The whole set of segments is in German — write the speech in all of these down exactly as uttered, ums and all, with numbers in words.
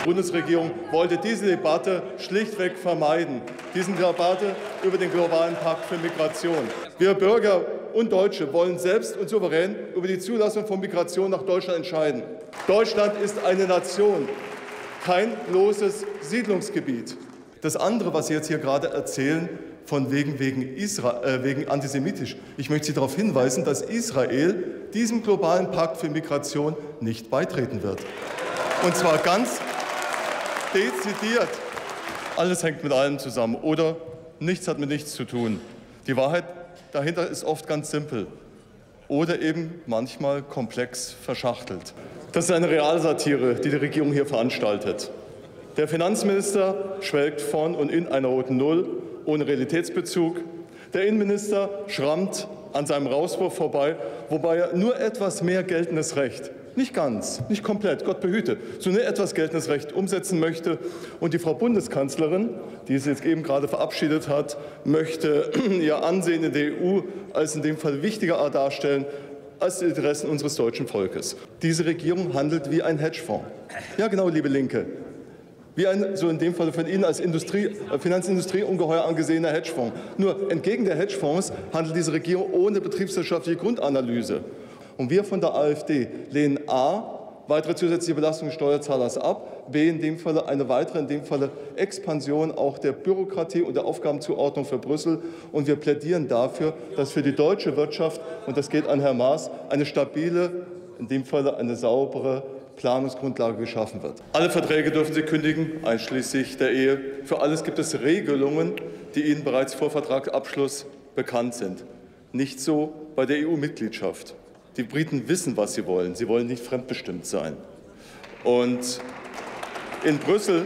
Bundesregierung wollte diese Debatte schlichtweg vermeiden, diese Debatte über den globalen Pakt für Migration. Wir Bürger und Deutsche wollen selbst und souverän über die Zulassung von Migration nach Deutschland entscheiden. Deutschland ist eine Nation, kein loses Siedlungsgebiet. Das andere, was Sie jetzt hier gerade erzählen, von wegen, wegen, Israel, äh, wegen antisemitisch. Ich möchte Sie darauf hinweisen, dass Israel diesem globalen Pakt für Migration nicht beitreten wird. Und zwar ganz dezidiert. Alles hängt mit allem zusammen oder nichts hat mit nichts zu tun. Die Wahrheit dahinter ist oft ganz simpel oder eben manchmal komplex verschachtelt. Das ist eine Realsatire, die die Regierung hier veranstaltet. Der Finanzminister schwelgt von und in einer roten Null ohne Realitätsbezug. Der Innenminister schrammt an seinem Rauswurf vorbei, wobei er nur etwas mehr geltendes Recht, nicht ganz, nicht komplett, Gott behüte, so nur etwas geltendes Recht umsetzen möchte. Und die Frau Bundeskanzlerin, die es jetzt eben gerade verabschiedet hat, möchte ihr Ansehen in der E U als in dem Fall wichtiger darstellen als die Interessen unseres deutschen Volkes. Diese Regierung handelt wie ein Hedgefonds. Ja, genau, liebe Linke. Wie ein, so in dem Fall von Ihnen als Industrie, Finanzindustrie-ungeheuer angesehener Hedgefonds. Nur entgegen der Hedgefonds handelt diese Regierung ohne betriebswirtschaftliche Grundanalyse. Und wir von der AfD lehnen a. weitere zusätzliche Belastung des Steuerzahlers ab, b. in dem Falle eine weitere, in dem Falle Expansion auch der Bürokratie und der Aufgabenzuordnung für Brüssel. Und wir plädieren dafür, dass für die deutsche Wirtschaft, und das geht an Herrn Maas, eine stabile, in dem Falle eine saubere Planungsgrundlage geschaffen wird. Alle Verträge dürfen Sie kündigen, einschließlich der Ehe. Für alles gibt es Regelungen, die Ihnen bereits vor Vertragsabschluss bekannt sind. Nicht so bei der E U-Mitgliedschaft. Die Briten wissen, was sie wollen. Sie wollen nicht fremdbestimmt sein. Und in Brüssel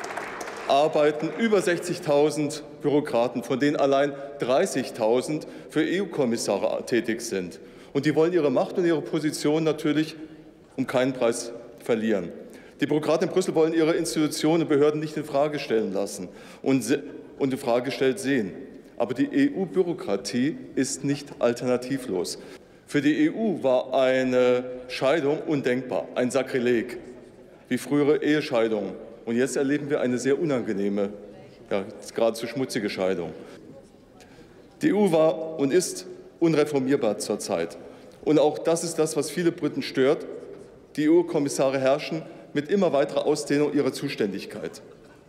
arbeiten über sechzigtausend Bürokraten, von denen allein dreißigtausend für E U-Kommissare tätig sind. Und die wollen ihre Macht und ihre Position natürlich um keinen Preis verlieren. Die Bürokraten in Brüssel wollen ihre Institutionen und Behörden nicht in Frage stellen lassen und, und in Frage gestellt sehen. Aber die E U-Bürokratie ist nicht alternativlos. Für die E U war eine Scheidung undenkbar, ein Sakrileg, wie frühere Ehescheidungen. Und jetzt erleben wir eine sehr unangenehme, ja, geradezu schmutzige Scheidung. Die E U war und ist unreformierbar zurzeit. Und auch das ist das, was viele Briten stört. Die E U-Kommissare herrschen mit immer weiterer Ausdehnung ihrer Zuständigkeit.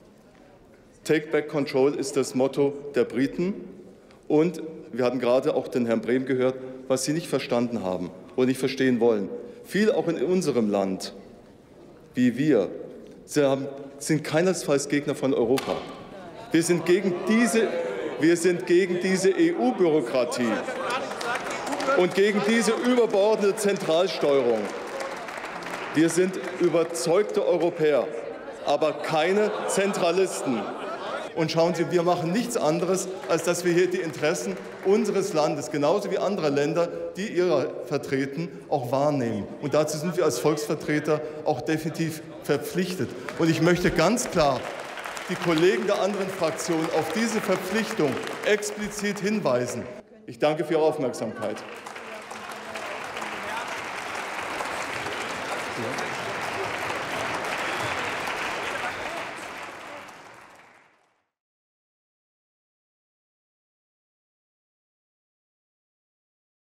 Take back control ist das Motto der Briten. Und wir hatten gerade auch den Herrn Brehm gehört, was sie nicht verstanden haben oder nicht verstehen wollen. Viele auch in unserem Land, wie wir, sind keinesfalls Gegner von Europa. Wir sind gegen diese, wir sind gegen diese E U-Bürokratie und gegen diese überbordende Zentralsteuerung. Wir sind überzeugte Europäer, aber keine Zentralisten. Und schauen Sie, wir machen nichts anderes, als dass wir hier die Interessen unseres Landes, genauso wie anderer Länder, die ihre vertreten, auch wahrnehmen. Und dazu sind wir als Volksvertreter auch definitiv verpflichtet. Und ich möchte ganz klar die Kollegen der anderen Fraktionen auf diese Verpflichtung explizit hinweisen. Ich danke für Ihre Aufmerksamkeit. Ja.